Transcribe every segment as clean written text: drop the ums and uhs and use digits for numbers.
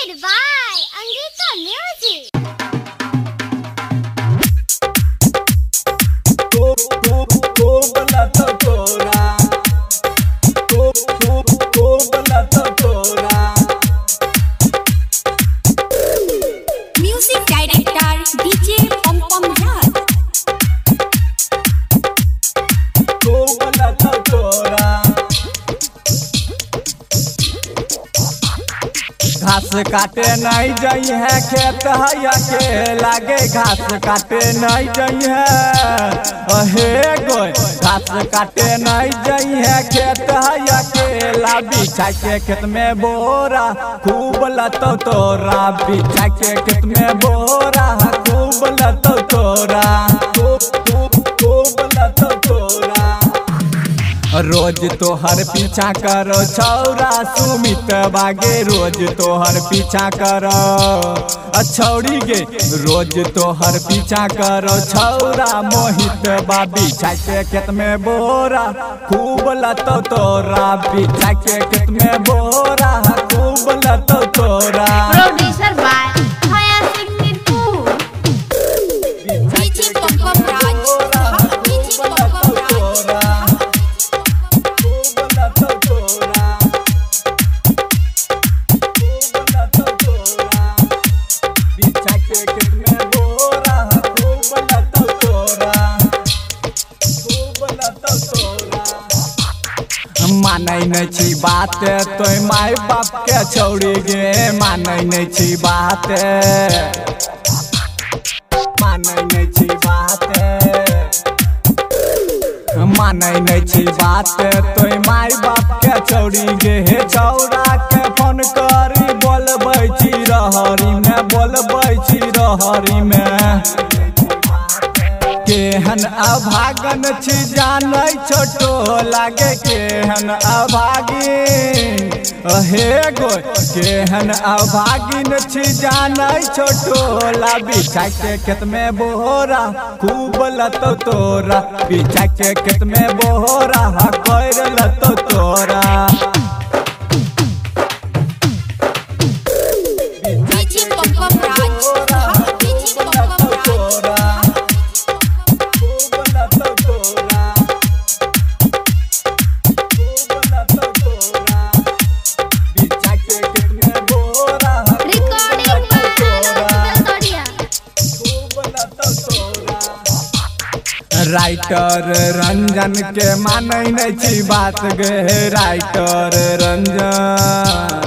Presented by Angika Music. Music director DJ Pom Pom Raj. घास काटे नहीं जाई है खेत हैया के लागे घास काटे नहीं जाई है अहे गोय घास काटे नहीं जाई है खेत हैया के ला बिछा के खेत में बोरा खूब लतो तोरा बिछा के खेत में बोरा खूब लतो तोरा खूब लतो तोरा रोज तोहर पीछा करो छौरा सुमित बागे रोज तोहर पीछा करो छौरी गे रोज तोहर पीछा करो छौरा मोहित बा बिछा के खेत में बोरा खूब लतो तोरा बिछा के खेत में बोरा खूब लतो तोरा। Producer by Haya Singh Nirpur. DJ Pom Pom Raj. DJ Pom Pom Raj. मानै नहीं छी बात तो माय बाप के छौड़ी गे मानै नहीं छी बात मानै नहीं छी बात मानै नहीं छी बात तो माय बाप के छौड़ी गे छौड़ा के फोन करी बोलबै छी रहरी में बोलबै छी रहरी में केहन अभागन छी जानै छोटो लागे केहन अभागिन अहे गोय केहन अभागिन छी जानै छोटो ला बिछा के खेत में बोरा खूब लतो तोरा बिछा के खेत में बोरा कर लतो तोरा। DJ Pom Pom Raj. DJ Pom Pom Raj. Recording by Sodia. Writer Ranjan के मानै नहीं छी बात गे राइटर रंजन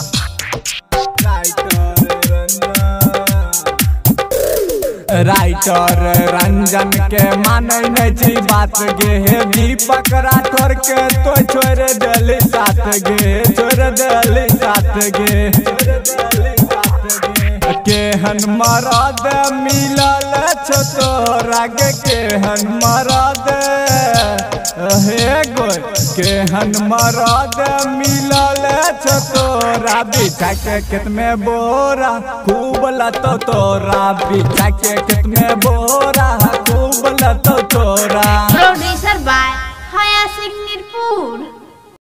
राइटर रंजन के मानै नहीं छी बात गे दीपक राठौर के तो छोड़ दली साथ गे छोड़ दली साथ गे केहन मरद मिलल छो तोरा गे केहन मरद हे गोय केहन मरद मिलल छो तोरा बिछा के खेत में बोरा खूब लतो तोरा बिछा के खेत में बोरा खूब लतो तोरा।